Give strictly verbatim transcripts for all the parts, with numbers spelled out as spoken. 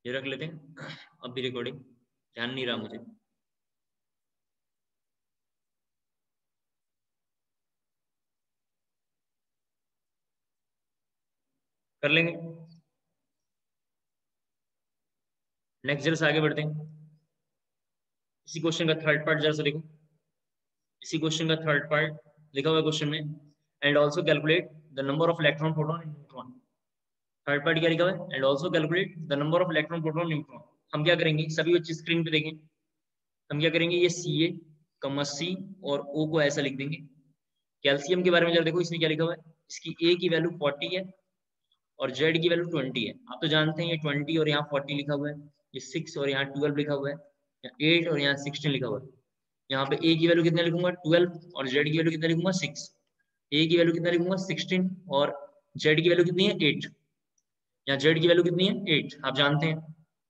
ये रख लेते हैं अब भी रिकॉर्डिंग, ध्यान नहीं रहा मुझे। कर लेंगे। नेक्स्ट जरा से आगे बढ़ते हैं। इसी क्वेश्चन का थर्ड पार्ट जरा सा देखो। इसी क्वेश्चन का थर्ड पार्ट लिखा हुआ है क्वेश्चन में, and also calculate the number of electron proton and neutron. Third part क्या लिखा हुआ है? And also calculate the number of electron proton neutron. हम क्या करेंगे, सभी बच्चे स्क्रीन पे देखें। हम क्या करेंगे, ये सी ए कमा सी और ओ को ऐसा लिख देंगे। कैल्शियम के बारे में जरा देखो, इसमें क्या लिखा हुआ है, इसकी ए की वैल्यू फोर्टी है और जेड की वैल्यू ट्वेंटी है। आप तो जानते हैं ये ट्वेंटी और यहाँ फोर्टी लिखा हुआ है, ये सिक्स और यहाँ ट्वेल्व लिखा हुआ है, यहाँ एट और यहाँ सिक्सटीन लिखा हुआ है। यहाँ पे ए की वैल्यू कितना लिखूंगा, ट्वेल्व, और जेड की वैल्यू कितना लिखूंगा, सिक्स। ए की वैल्यू कितना लिखूंगा, सिक्सटीन, और जेड की वैल्यू कितनी है, एट। यहाँ जेड की वैल्यू कितनी है, एट, आप जानते हैं।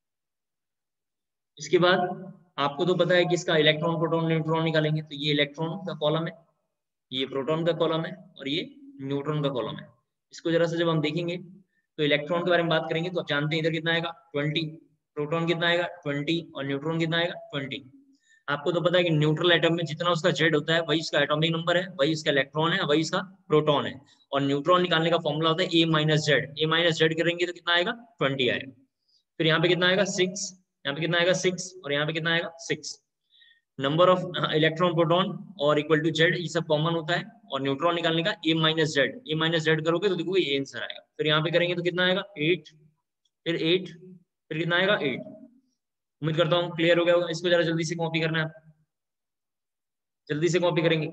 इसके बाद आपको तो पता है कि इसका इलेक्ट्रॉन प्रोटॉन न्यूट्रॉन निकालेंगे, तो ये इलेक्ट्रॉन का कॉलम है, ये प्रोटॉन का कॉलम है, और ये न्यूट्रॉन का कॉलम है। इसको जरा सा जब हम देखेंगे तो इलेक्ट्रॉन के बारे में बात करेंगे तो आप जानते हैं इधर कितना आएगा, ट्वेंटी, प्रोटॉन कितना आएगा, ट्वेंटी, और न्यूट्रॉन कितना आएगा, ट्वेंटी। आपको तो पता है कि न्यूट्रल एटम में जितना उसका जेड होता है वही इसका एटॉमिक नंबर है, वही इसका इलेक्ट्रॉन है, वही इसका प्रोटॉन है। और न्यूट्रॉन निकालने का फॉर्मूला होता है A minus Z. A minus Z करेंगे तो कितना आएगा, ट्वेंटी आएगा। फिर यहाँ पे कितना आएगा, सिक्स, यहाँ पे कितना आएगा, सिक्स, और यहाँ पे कितना आएगा, six. Number of electron proton और इक्वल टू जेड, ये सब कॉमन होता है। और न्यूट्रॉन निकालने का A minus Z, A minus Z करोगे तो देखो ये आंसर आएगा। फिर यहाँ पे करेंगे तो कितना आएगा, एट, फिर एट, फिर कितना आएगा, एट। उम्मीद करता हूँ क्लियर हो गया होगा। इसको जरा जल्दी से कॉपी करना है, जल्दी से कॉपी करेंगे।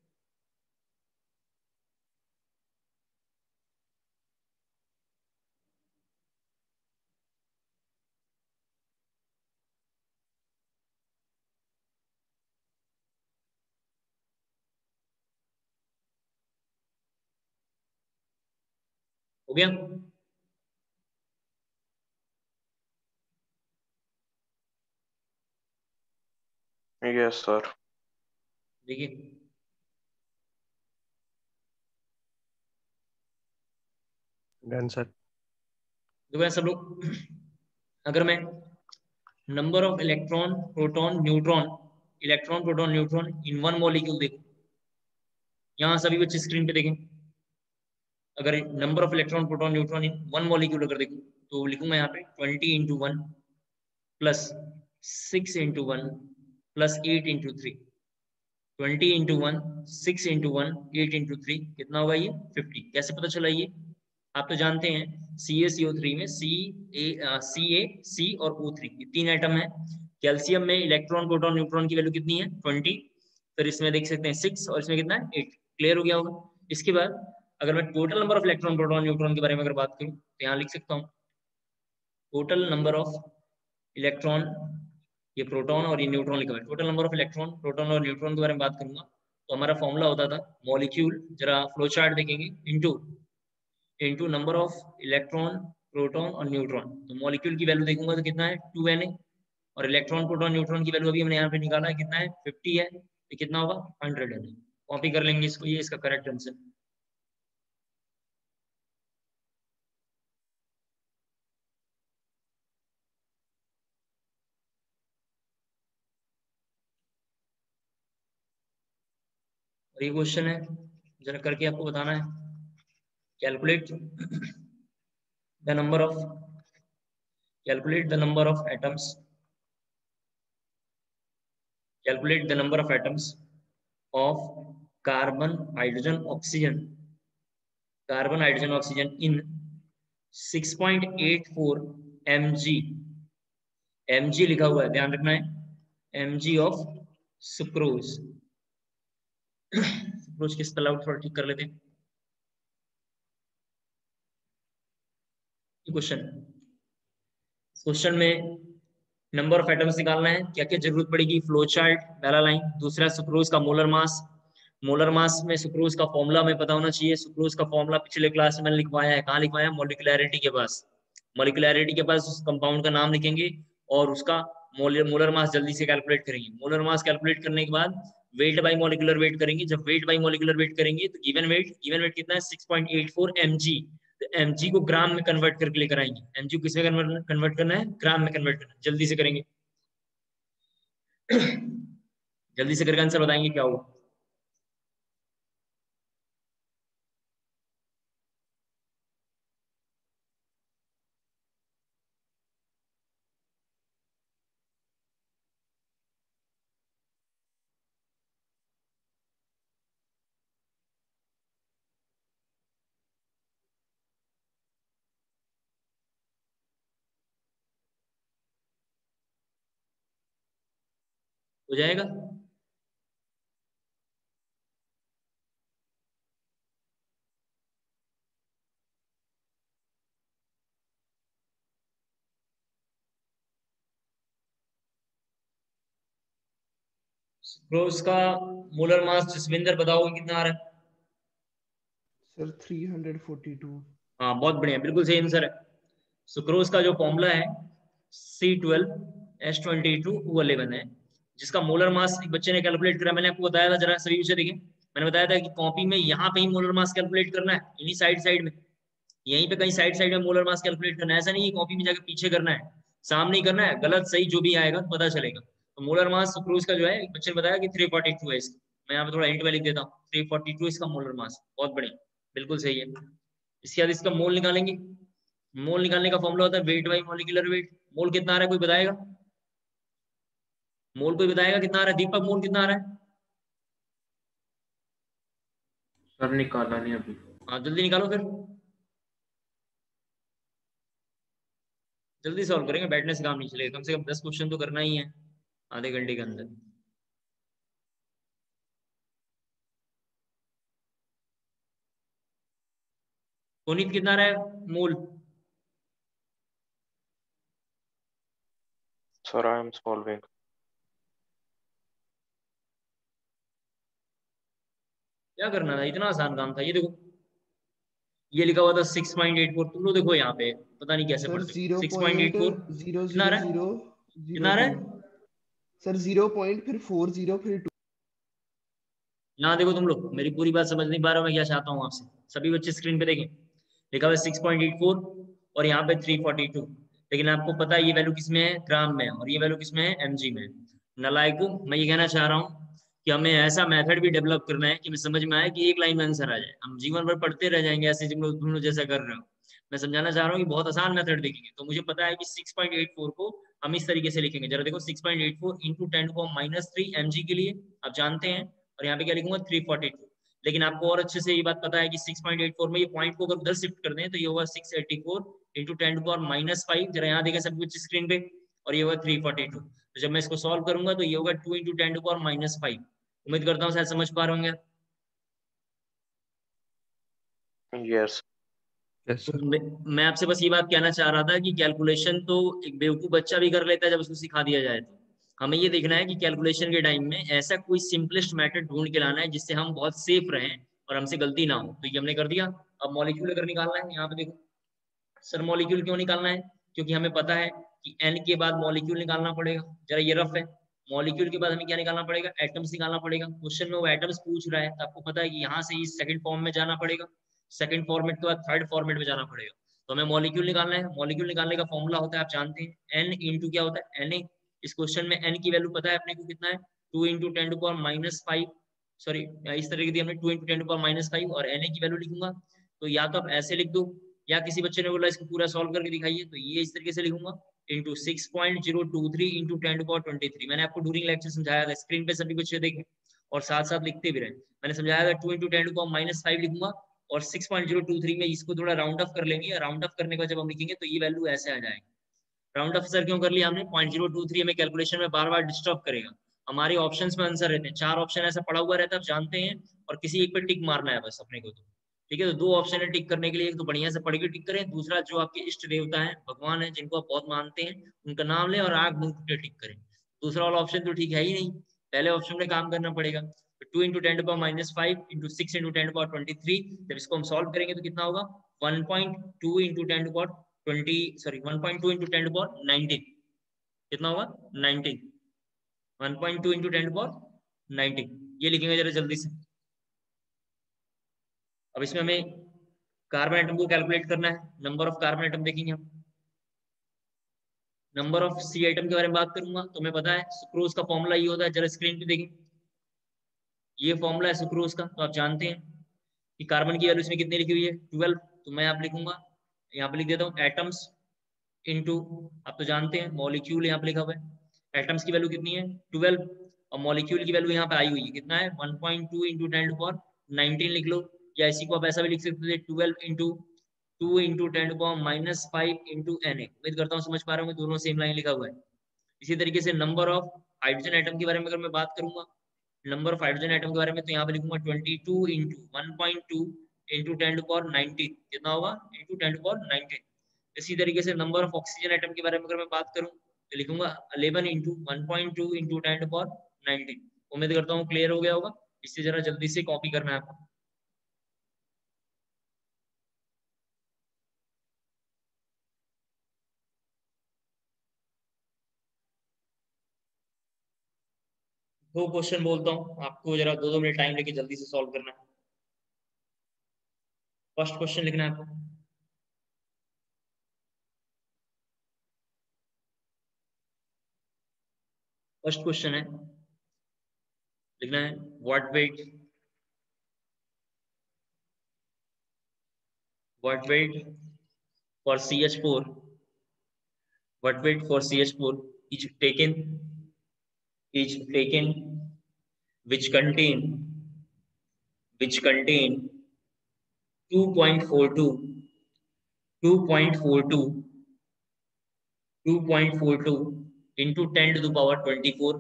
हो गया? Yes sir. देखिए डन सर। देखो सब लोग, अगर मैं number of electron proton neutron, electron proton neutron in one molecule देखो, यहाँ सभी बच्चे स्क्रीन पे देखें। अगर number of electron proton neutron in one molecule अगर देखो तो लिखूंगा यहाँ पे twenty into one plus six into one plus eight into three. Twenty into one, six into one, eight into three, कितना होगा ये, फिफ्टी। कैसे पता चला ये? आप तो जानते हैं सी ए सी ओ थ्री में सी ए सी ए सी और ओ थ्री, ये तीन एटम है। कैल्शियम में इलेक्ट्रॉन प्रोटॉन न्यूट्रॉन की वैल्यू कितनी है, ट्वेंटी। फिर इसमें देख सकते हैं सिक्स, और इसमें कितना है, एट। क्लियर हो गया होगा। इसके बाद अगर मैं total number of electron proton neutron के बारे में अगर बात करूं तो यहाँ लिख सकता हूँ टोटल नंबर ऑफ इलेक्ट्रॉन, ये प्रोटॉन और ये न्यूट्रॉन लिखा हुआ है। Total number of electron proton और न्यूट्रॉन के बारे में बात करूंगा तो हमारा फॉर्मूला होता था मॉलिक्यूल, जरा फ्लो चार्ट देखेंगे, into into number of electron proton और न्यूट्रॉन। तो मॉलिक्यूल की वैल्यू देखूंगा तो कितना है, टू एन ए, और इलेक्ट्रॉन प्रोटॉन न्यूट्रॉन की वैल्यू अभी हमने यहाँ पे निकाला है, कितना है, फिफ्टी है, तो कितना होगा, हंड्रेड एन ए। कॉपी कर लेंगे इसको, ये इसका करेक्ट आंसर। और ये क्वेश्चन है, जरा करके आपको बताना है। Calculate the number of calculate the number of atoms calculate the number of atoms of carbon hydrogen oxygen carbon hydrogen oxygen in six point eight four mg। mg लिखा हुआ है, ध्यान रखना है, mg ऑफ सुक्रोज। सुक्रोज की spell out थोड़ा ठीक कर लेते हैं। क्वेश्चन क्वेश्चन में नंबर ऑफ एटम्स निकालना है, क्या क्या जरूरत पड़ेगी, फ्लो चार्ट, पहला लाइन। दूसरा सुक्रोज का मोलर मास, मोलर मास में सुक्रोज का फॉर्मूला हमें पता होना चाहिए। सुक्रोज का फॉर्मूला पिछले क्लास में मैंने लिखवाया है, कहाँ लिखवाया है, मॉलिक्यूलैरिटी के पास। मॉलिक्यूलैरिटी के पास उस कंपाउंड का नाम लिखेंगे और उसका मोलर मोलर मास जल्दी से कैलकुलेट करेंगे। मोलर मास कैलकुलेट करने के बाद वेट बाई मॉलिक्यूलर वेट करेंगे। जब वेट बाई मॉलिक्यूलर वेट करेंगे तो गिवन वेट गिवन वेट कितना है, six point eight four mg। तो mg को ग्राम में कन्वर्ट करके लेकर आएंगे। mg को किस में कन्वर्ट कन्वर्ट करना है? ग्राम में कन्वर्ट करना है। जल्दी से करेंगे जल्दी से करके आंसर बताएंगे क्या होगा। हो जाएगा? सुक्रोज का मोलर मास जसविंदर बताओ कितना आ रहा है? Sir three forty two. हाँ बहुत बढ़िया, बिल्कुल सही आंसर है। सुक्रोज का जो फॉर्मूला है C twelve H twenty two O eleven है, जिसका मोलर मास एक बच्चे ने कैलकुलेट करा। मैंने आपको बताया था, जरा सही से देखिए, मैंने बताया था कि कॉपी में यहाँ पे ही मोलर मास कैलकुलेट करना है, इन्हीं साइड साइड में, यहीं पे कहीं साइड साइड में मोलर मास कैलकुलेट करना है। ऐसा नहीं है कॉपी में जाके पीछे करना है, सामने ही करना है। गलत सही जो भी आएगा पता चलेगा। तो मोलर मास सुक्रोज का जो है, एक बच्चे ने बताया कि थ्री फोर्टी टू है इसका। मैं यहाँ पे थोड़ा हिंट में लिख देता हूँ, थ्री फोर्टी टू इसका मोलर मास। बहुत बढ़िया, बिल्कुल सही है। इसके बाद इसका मोल निकालेंगे। मोल निकालने का फॉर्मूला होता है weight by molecular weight. Mole कितना आ रहा है कोई बताएगा? मोल कोई बताएगा कितना आ रहा है? दीपक मोल कितना आ रहा है? सर निकाला नहीं अभी। हाँ जल्दी निकालो फिर, जल्दी सॉल्व करेंगे, बैठने से काम नहीं चलेगा। कम से कम दस क्वेश्चन तो करना ही है आधे घंटे के अंदर। पुनीत कितना आ रहा है मोल? Sir, I am solving. क्या करना था, इतना आसान काम था। ये देखो, ये लिखा हुआ था सिक्स पॉइंट एट फोर, तुम लोग देखो यहाँ पे पता नहीं कैसे सर पढ़ते। Zero six point point eight four zero कितना आ जीरो रहा है? जीरो कितना जीरो आ रहा टू। है? सर जीरो पॉइंट फिर फोर जीरो फिर टू। यहाँ देखो तुम लोग, मेरी पूरी बात समझ नहीं पा रहा हूँ मैं क्या चाहता हूँ आपसे। सभी बच्चे स्क्रीन पे देखें, लिखा हुआ है सिक्स पॉइंट एट फोर और यहाँ पे थ्री फोर्टी टू, लेकिन आपको पता है ये वैल्यू किसमें है? ग्राम में। और ये वैल्यू किसमें है? एमजी में। नालायकों, मैं ये कहना चाह रहा हूँ कि हमें ऐसा मेथड भी डेवलप करना है कि हमें समझ में आए कि एक लाइन में आंसर आ जाए। हम जीवन भर पढ़ते रह जाएंगे ऐसे, तुम लोग तुम लोग जैसा कर रहे हो। मैं समझाना चाह रहा हूँ कि बहुत आसान मेथड देखेंगे तो मुझे पता है कि सिक्स पॉइंट एट फोर को हम इस तरीके से लिखेंगे। जरा देखो, six point eight four into ten को माइनस थ्री एमजी के लिए आप जानते हैं, और यहाँ पे क्या लिखूंगा? Three forty two. लेकिन आपको और अच्छे से ये बात पता है कि सिक्स पॉइंट एट फोर में ये पॉइंट को अगर उधर शिफ्ट कर दें तो ये होगा six eighty four into ten to power minus five. जरा यहाँ देखें सब कुछ स्क्रीन पे, और ये होगा थ्री फोर्टी टू। तो जब मैं इसको सॉल्व करूंगा तो ये होगा two into ten to power minus five. उम्मीद करता हूँ शायद समझ पा रहे होंगे। Yes. यस तो सर। मैं मैं आपसे बस ये बात कहना चाह रहा था कि कैलकुलेशन तो एक बेवकूफ बच्चा भी कर लेता है जब उसको सिखा दिया जाए। तो हमें ये देखना है कि कैलकुलेशन के टाइम में ऐसा कोई सिंपलेस्ट मेथड ढूंढ के लाना है जिससे हम बहुत सेफ रहें और हमसे गलती ना हो। तो ये हमने कर दिया। अब मॉलिक्यूल अगर निकालना है, यहाँ पे देखो सर, मॉलिक्यूल क्यों निकालना है? क्योंकि हमें पता है कि एन के बाद मॉलिक्यूल निकालना पड़ेगा। जरा ये रफ है, मॉलिक्यूल के बाद हमें क्या निकालना पड़ेगा? एटम्स निकालना पड़ेगा। क्वेश्चन में वो एटम्स पूछ रहा है तो आपको पता है कि यहाँ से इस सेकंड फॉर्म में जाना पड़ेगा, सेकंड फॉर्मेट के बाद थर्ड फॉर्मेट में जाना पड़ेगा। तो हमें मॉलिक्यूल निकालना है। मॉलिक्यूल निकालने का फॉर्मूला होता है, आप जानते हैं, एन इंटू क्या होता है? N A. इस क्वेश्चन में एन की वैल्यू पता है अपने को कितना है? Two into ten to power minus five. Sorry, इस तरीके दी हमने, two into ten to power minus five, और एन ए की वैल्यू लिखूंगा तो या तो आप ऐसे लिख दो, या किसी बच्चे ने बोला इसको पूरा सॉल्व करके दिखाइए, तो ये इस तरीके से लिखूंगा, into six point zero two three into ten to power twenty three. मैंने आपको ड्यूरिंग लेक्चर समझाया था, स्क्रीन पे सभी बच्चे देखें और साथ साथ लिखते भी रहे। मैंने समझाया था two into ten to power minus five लिखूंगा, और six point zero two three में इसको थोड़ा राउंड ऑफ कर लेंगे। राउंड ऑफ करने का जब हम लिखेंगे तो ये वैल्यू ऐसे आ जाएगी। राउंड ऑफ सर क्यों कर लिया हमने? पॉइंट जीरो टू थ्री हमें कैलकुलेशन में बार बार डिस्टर्ब करेगा। हमारे ऑप्शंस में आंसर रहते हैं, चार ऑप्शन ऐसा पड़ा हुआ रहता है, आप जानते हैं, और किसी एक पे टिक मारना है बस अपने को। तो ठीक है, तो दो ऑप्शन है टिक करने के लिए, एक तो बढ़िया से पढ़ के टिक करें, दूसरा जो आपके इष्ट देवता है, भगवान है, जिनको आप बहुत मानते हैं, उनका नाम लें और आग मुंह के टिक करें। दूसरा वाला ऑप्शन तो ठीक है ही नहीं, पहले ऑप्शन में काम करना पड़ेगा। Two into ten to power minus five into six into ten to power twenty three, जब इसको हम सॉल्व करेंगे तो कितना होगा? One point two into ten to power twenty sorry one point two into ten to power nineteen. कितना होगा? Nineteen. One point two into ten to power nineteen, ये लिखेंगे जरा जल्दी से। अब इसमें हमें कार्बन एटम को कैलकुलेट करना है, नंबर ऑफ कार्बन एटम देखेंगे हम। नंबर ऑफ सी आइटम के बारे में बात करूंगा तो हमें पता है सुक्रोज का फॉर्मूला ये होता है, जरा स्क्रीन पे देखें, ये फॉर्मूला है सुक्रोज का, तो आप जानते हैं कि कार्बन की वैल्यू इसमें कितनी लिखी हुई है ट्वेल्व, तो मैं यहाँ पे लिखूंगा, यहाँ पे लिख देता हूँ एटम्स इनटू, आप तो जानते हैं मॉलिक्यूल यहाँ पे लिखा हुआ है, एटम्स की वैल्यू कितनी है ट्वेल्व, और मॉलिक्यूल की वैल्यू यहाँ पे आई हुई है कितना है one point two into ten to power nineteen लिख लो, या इसी को आप ऐसा भी लिख सकते थे twelve into two into ten to power minus five into N A. उम्मीद करता हूँ समझ पा रहे होंगे, दोनों सेम लाइन लिखा हुआ है। इसी तरीके से नंबर ऑफ हाइड्रोजन एटम के बारे में अगर मैं बात करूंगा, नंबर ऑफ हाइड्रोजन एटम के बारे में, तो यहाँ पे लिखूंगा twenty two into one point two into ten to power nineteen, कितना होगा into ten to power nineteen. इसी तरीके से नंबर ऑफ ऑक्सीजन एटम के बारे में अगर मैं बात करूं तो लिखूंगा eleven into one point two into ten to power nineteen. उम्मीद करता हूँ क्लियर हो गया होगा, इससे जरा जल्दी से कॉपी करना है आपको। दो क्वेश्चन बोलता हूँ आपको, जरा दो दो मिनट टाइम लेके जल्दी से सॉल्व करना है। फर्स्ट क्वेश्चन लिखना है आपको, फर्स्ट क्वेश्चन है, लिखना है what weight what weight for C H four what weight for C H four is taken is taken which contain which contain two point four two two point four two two point four two into ten to the power twenty-four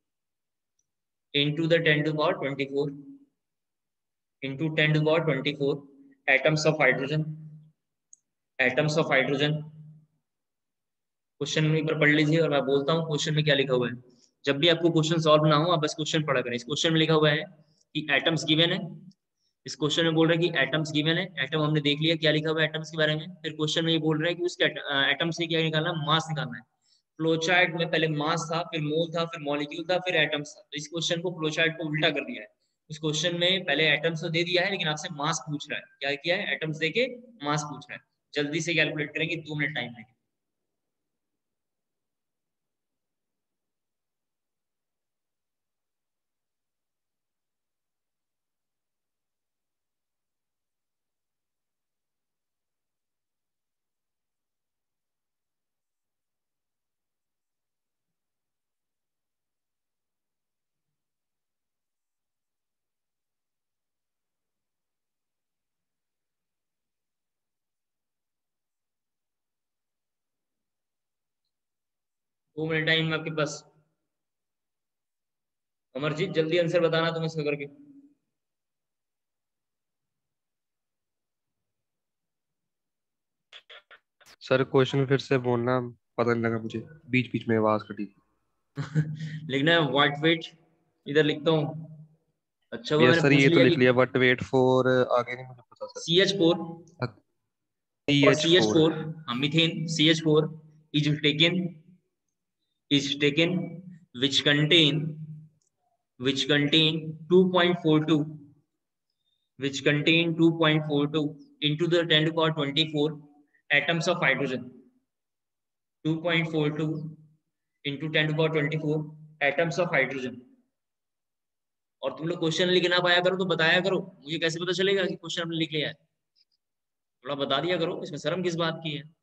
into the ten to the power twenty-four into ten to the power twenty-four atoms of hydrogen atoms of hydrogen। Question में एक बार पढ़ लीजिए और मैं बोलता हूँ question में क्या लिखा हुआ है। जब भी आपको क्वेश्चन सॉल्व ना हो आप बस क्वेश्चन पढ़ा करें। इस क्वेश्चन में लिखा हुआ है कि एटम्स गिवन है, इस क्वेश्चन में बोल रहा है कि एटम्स गिवन है, एटम हमने देख लिया क्या लिखा हुआ है एटम्स के बारे में। फिर क्वेश्चन में ये बोल रहा है कि उसके एटम से क्या निकालना, मास निकालना है। फ्लोचार्ट में पहले मास था, फिर मोल था, फिर मॉलिक्यूल था, फिर एटम्स था। तो इस क्वेश्चन को फ्लोचार्ट को उल्टा कर दिया है। इस क्वेश्चन में पहले एटम्स तो दे दिया है लेकिन आपसे मास पूछ रहा है। क्या किया है, एटम्स देके मास पूछ रहा है। जल्दी से कैलकुलेट करेंगे, दो मिनट टाइम लेंगे। दो मिनट टाइम आपके पास। अमरजीत जल्दी आंसर बताना तुम इसका करके। सर क्वेश्चन फिर से बोलना, पता नहीं लगा मुझे, बीच बीच में आवाज कटी थी। लिखना है व्हाट वेट, इधर लिखता हूँ। अच्छा वो यस मैंने सर, पूछ ये तो लिया लिख कि लिया, बट वेट फॉर आगे नहीं मुझे पता sir. C H four C और H C H four four methane C H four is taken is taken which contain which contain two point four two which contain two point four two into the ten to the power twenty-four atoms of hydrogen। two point four two into ten to the power twenty-four atoms of hydrogen। और तुम लोग question लिख ना पाया करो तो बताया करो, मुझे कैसे पता चलेगा कि क्वेश्चन हमने लिख लिया है। थोड़ा बता दिया करो, इसमें शर्म किस बात की है।